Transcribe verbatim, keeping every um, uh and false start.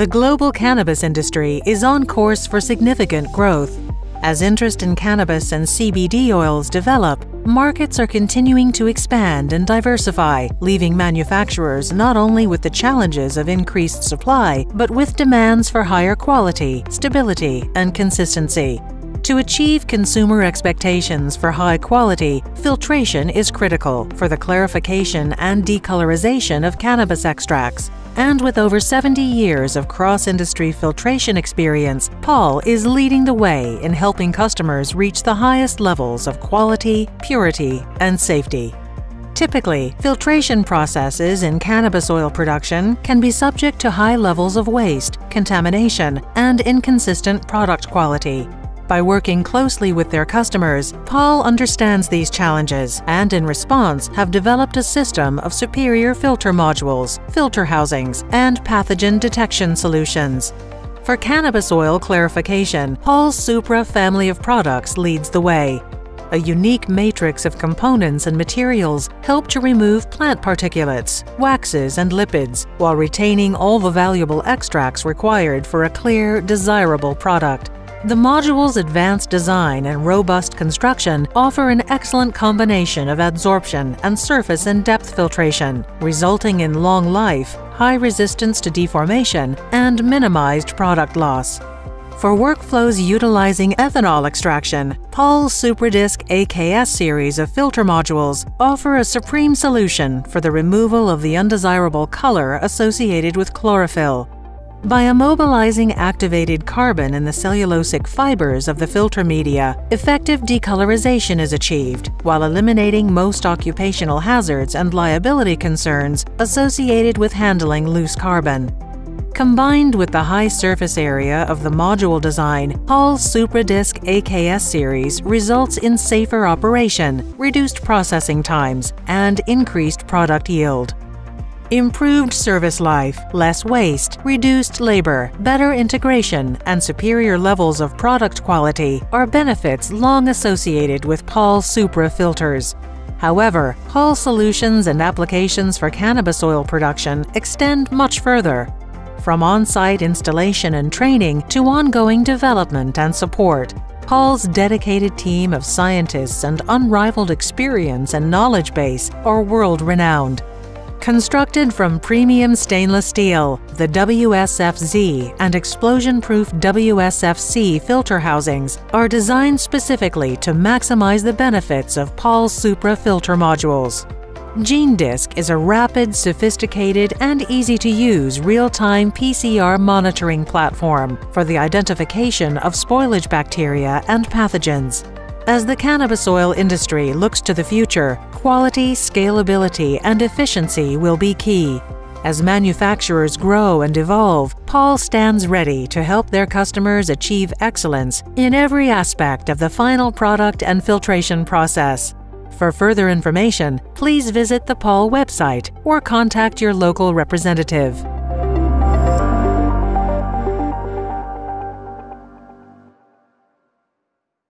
The global cannabis industry is on course for significant growth. As interest in cannabis and C B D oils develop, markets are continuing to expand and diversify, leaving manufacturers not only with the challenges of increased supply, but with demands for higher quality, stability, and consistency. To achieve consumer expectations for high quality, filtration is critical for the clarification and decolorization of cannabis extracts. And with over seventy years of cross-industry filtration experience, Pall is leading the way in helping customers reach the highest levels of quality, purity, and safety. Typically, filtration processes in cannabis oil production can be subject to high levels of waste, contamination, and inconsistent product quality. By working closely with their customers, Pall understands these challenges and, in response, have developed a system of superior filter modules, filter housings, and pathogen detection solutions. For cannabis oil clarification, Pall's Supra family of products leads the way. A unique matrix of components and materials help to remove plant particulates, waxes, and lipids, while retaining all the valuable extracts required for a clear, desirable product. The module's advanced design and robust construction offer an excellent combination of adsorption and surface and depth filtration, resulting in long life, high resistance to deformation, and minimized product loss. For workflows utilizing ethanol extraction, Pall's SupraDisc A K S series of filter modules offer a supreme solution for the removal of the undesirable color associated with chlorophyll. By immobilizing activated carbon in the cellulosic fibers of the filter media, effective decolorization is achieved, while eliminating most occupational hazards and liability concerns associated with handling loose carbon. Combined with the high surface area of the module design, Pall's SupraDisc A K S series results in safer operation, reduced processing times, and increased product yield. Improved service life, less waste, reduced labor, better integration, and superior levels of product quality are benefits long associated with Pall Supra filters. However, Pall solutions and applications for cannabis oil production extend much further. From on-site installation and training to ongoing development and support, Pall's dedicated team of scientists and unrivaled experience and knowledge base are world-renowned. Constructed from premium stainless steel, the W S F Z and explosion-proof W S F C filter housings are designed specifically to maximize the benefits of Pall's Supra filter modules. GeneDisc is a rapid, sophisticated, and easy-to-use real-time P C R monitoring platform for the identification of spoilage bacteria and pathogens. As the cannabis oil industry looks to the future, quality, scalability, and efficiency will be key. As manufacturers grow and evolve, Pall stands ready to help their customers achieve excellence in every aspect of the final product and filtration process. For further information, please visit the Pall website or contact your local representative.